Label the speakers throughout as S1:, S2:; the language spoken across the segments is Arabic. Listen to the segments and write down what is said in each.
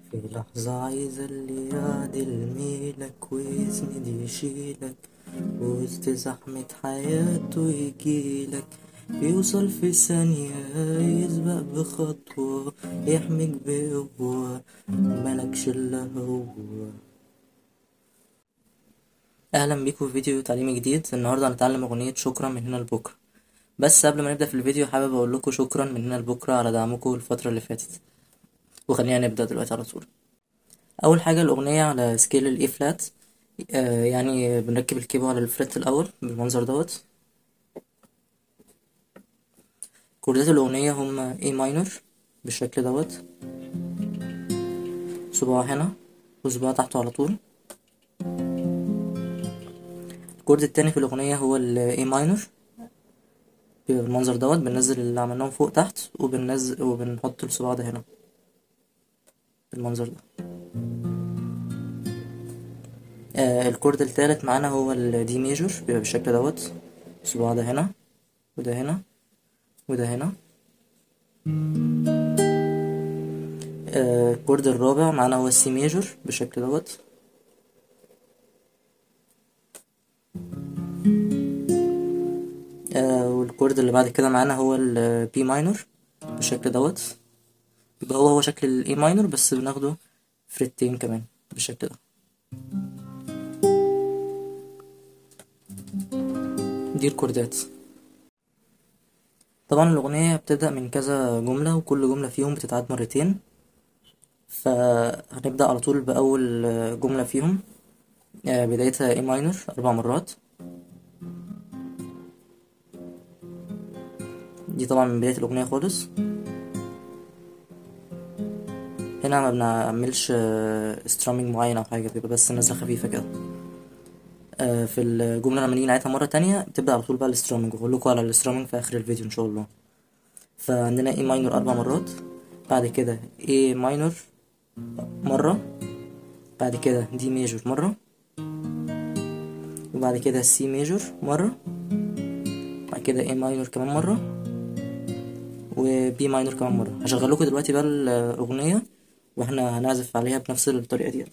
S1: في لحظة عايزة اللي يعدل ميلك ويسند يشيلك وسط زحمة حياته يجيلك، يوصل في ثانية، يسبق بخطوة، يحميك بقوة، ملكش إلا هو. أهلا بيكم في فيديو تعليمي جديد. النهاردة هنتعلم أغنية شكرا من هنا لبكرة. بس قبل ما نبدأ في الفيديو حابب أقول لكم شكرا من هنا لبكرة على دعمكم الفترة اللي فاتت، وخلينا نبدأ دلوقتي على طول. اول حاجه الاغنيه على سكيل الاي فلات، يعني بنركب الكيبو على الفريت الاول بالمنظر دوت. كوردات الاغنيه هما اي ماينور بالشكل دوت، صباع هنا وصباع تحته على طول. الكورد التاني في الاغنيه هو الاي ماينور بالمنظر دوت، بننزل اللي عملناهم فوق تحت وبننزل وبنحط الصباع ده هنا بالمنظر ده. الكورد التالت معانا هو الدي ميجور، بيبقى بالشكل دوت، الصباع ده هنا وده هنا وده هنا. الكورد الرابع معانا هو السي ميجور بالشكل دوت. والكورد اللي بعد كده معانا هو البي ماينور بالشكل دوت، يبقى هو شكل الاي ماينور بس بناخده فريتين كمان بالشكل ده. دي الكوردات. طبعا الأغنية بتبدأ من كذا جملة وكل جملة فيهم بتتعاد مرتين، فهنبدأ على طول بأول جملة فيهم. بدايتها اي ماينور 4 مرات. دي طبعا من بداية الأغنية خالص. هنا ما بنعملش سترامينج معين أو حاجة، بيبقى بس نزلة خفيفة كده. في الجملة لما نيجي نعيدها مرة تانية بتبدأ على طول بقى السترامينج، وهقول لكم على السترامينج في آخر الفيديو إن شاء الله. فعندنا اي ماينور 4 مرات، بعد كده اي ماينور مرة، بعد كده دي ميجور مرة، وبعد كده سي ميجور مرة، بعد كده اي ماينور كمان مرة، وبي ماينور كمان مرة. هشغل لكم دلوقتي بقى الأغنية واحنا هنعزف عليها بنفس الطريقة دي.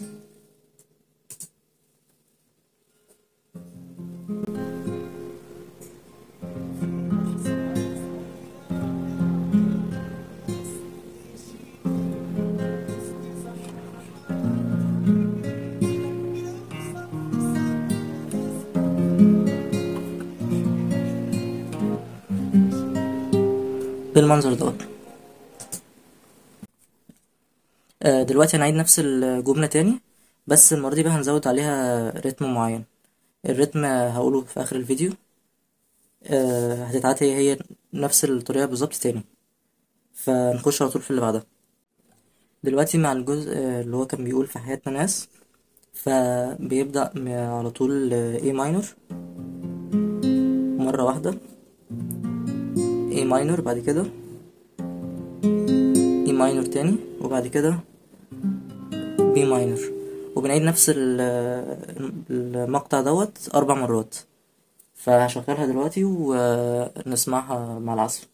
S1: بالمنظر دوت. دلوقتي هنعيد نفس الجملة تاني، بس المرة دي بقى هنزود عليها رتم معين. الرتم هقوله في آخر الفيديو. هتتعاد هي نفس الطريقة بالظبط تاني، فنخش على طول في اللي بعدها. دلوقتي مع الجزء اللي هو كان بيقول في حياتنا ناس، فبيبدأ على طول A minor مرة واحدة، A minor بعد كده E minor تاني، وبعد كده B minor، وبنعيد نفس المقطع دوت 4 مرات. فهشغلها دلوقتي ونسمعها مع العزف.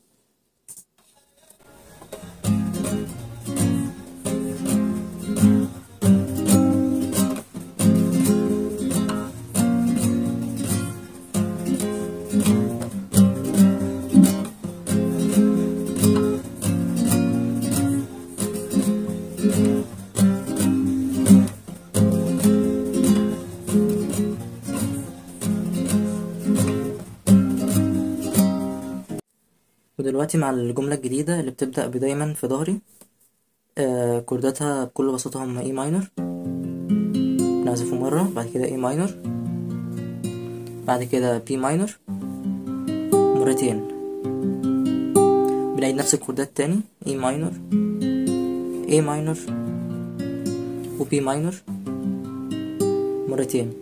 S1: ودلوقتي مع الجملة الجديدة اللي بتبدأ بدايما في ظهري. كورداتها بكل بساطة هما اي ماينر، نعزفه مرة، بعد كده اي ماينر، بعد كده بي ماينر مرتين، بنعيد نفس الكوردات تاني، اي ماينر، اي ماينر، وبي ماينر مرتين،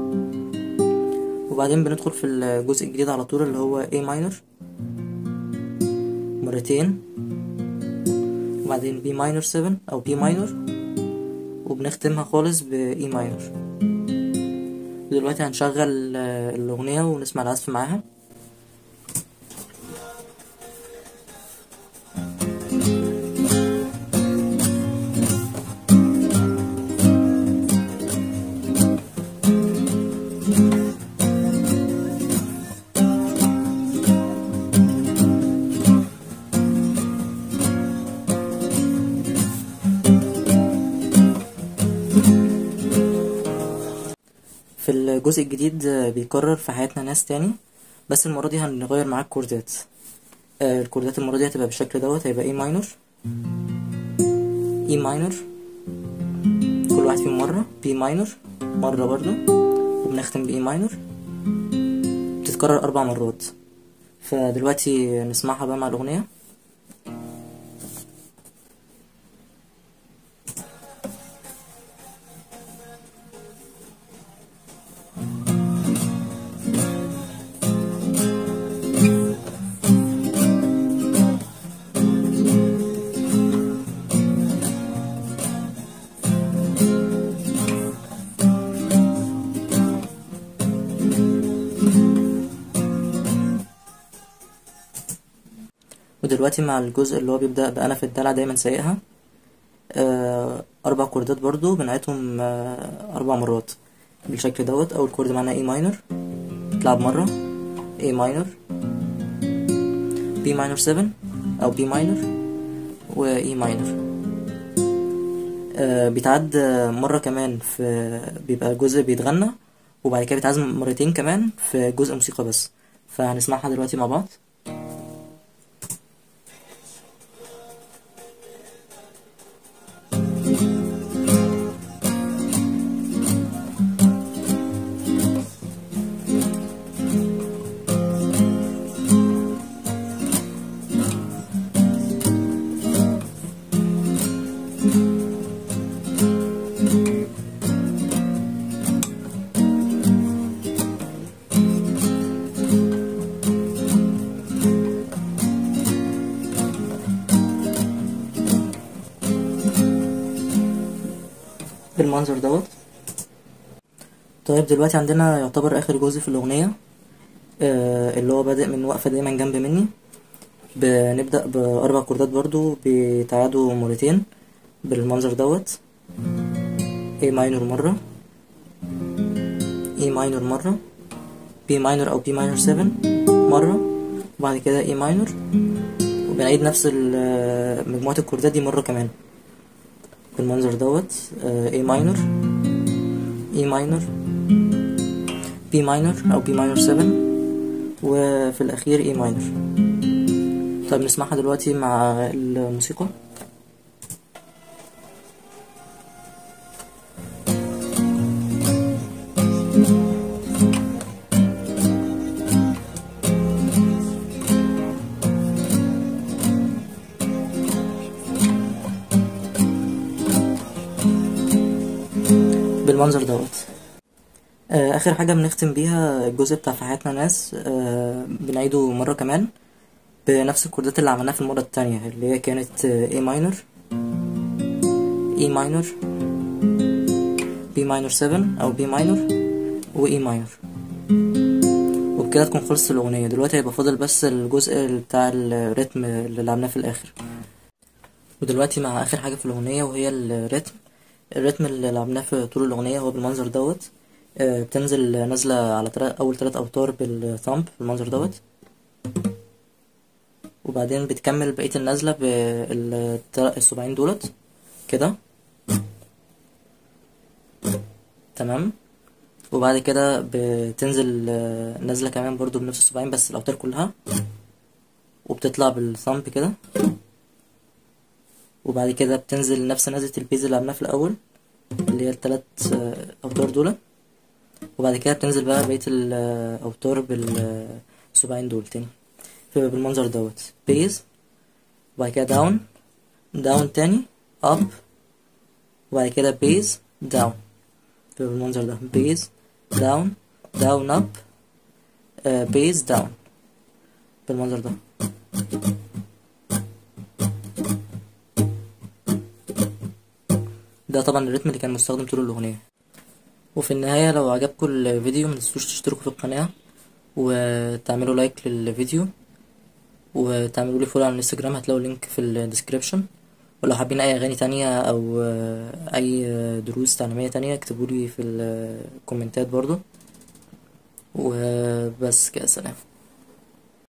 S1: وبعدين بندخل في الجزء الجديد على طول اللي هو اي ماينر مرتين، وبعدين بي ماينر 7 او بي ماينر، وبنختمها خالص باي ماينر. دلوقتي هنشغل الأغنية ونسمع العزف معاها. في الجزء الجديد بيكرر في حياتنا ناس تاني، بس المرة دي هنغير معاه الكوردات. الكوردات المرة دي هتبقى بالشكل دوت، هيبقى اي ماينور، اي ماينور كل واحد فيهم مرة، بي ماينور مرة برضو، وبنختم باي ماينور. بتتكرر 4 مرات. فدلوقتي نسمعها بقى مع الأغنية. ودلوقتي مع الجزء اللي هو بيبدأ بأنا في الدلع دايما سايقها، 4 كوردات برضو بنعيدهم 4 مرات بالشكل دوت. أول كورد معانا اي ماينور، تلعب مرة اي ماينور، بي ماينور 7 أو بي ماينور، واي ماينور. بيتعد مرة كمان، في بيبقى جزء بيتغنى، وبعد كده بيتعزم مرتين كمان في جزء موسيقى بس. فهنسمعها دلوقتي مع بعض. بالمنظر دوت. طيب دلوقتي عندنا يعتبر آخر جزء في الأغنية، اللي هو بادئ من واقفة دايما جنب مني. بنبدأ ب4 كوردات برضو بيتعادوا مرتين بالمنظر دوت. A ماينور مرة، E ماينور مرة، B ماينور أو B ماينور 7 مرة، وبعد كده E ماينور. وبنعيد نفس مجموعة الكوردات دي مرة كمان بالمنظر دوت. A ماينور، E ماينور، B ماينور أو B ماينور 7، وفي الأخير E ماينور. طيب نسمعها دلوقتي مع الموسيقى. بالمنظر دوت. اخر حاجة بنختم بيها الجزء بتاع في حياتنا ناس، بنعيده مرة كمان بنفس الكوردات اللي عملناها في المرة التانية، اللي هي كانت A ماينور، E ماينور، B ماينور 7 أو B ماينور، و E ماينور. وبكده تكون خلصت الأغنية. دلوقتي هيبقى فاضل بس الجزء بتاع الريتم اللي لعبناه في الآخر. ودلوقتي مع آخر حاجة في الأغنية، وهي الريتم اللي لعبناه في طول الأغنية هو بالمنظر دوت. بتنزل نازلة على أول 3 أوتار بالثامب بالمنظر دوت، وبعدين بتكمل بقية النازلة بالصباعين دولت كده، تمام. وبعد كده بتنزل نازلة كمان برضو بنفس الصباعين بس الأوتار كلها، وبتطلع بالثامب كده. وبعد كده بتنزل نفس نزلة البيز اللي عملناها في الأول، اللي هي ال3 أوتار دول. وبعد كده بتنزل بقى بقية الأوتار بالصباعين دول تاني، فيبقى بالمنظر دوت. بيز، وبعد كده داون، داون تاني، أب، وبعد كده بيز، داون، فيبقى بالمنظر ده. بيز، داون، داون، أب، بيز، داون، بالمنظر ده. ده طبعا الريتم اللي كان مستخدم طول الأغنية. وفي النهاية لو عجبكم الفيديو متنسوش تشتركوا في القناة، وتعملوا لايك للفيديو، وتعملوا لي فولو على الانستجرام، هتلاقوا اللينك في الديسكريبشن. ولو حابين اي اغاني تانية او اي دروس تعليمية تانية اكتبوا لي في الكومنتات برضو. وبس كده، سلام.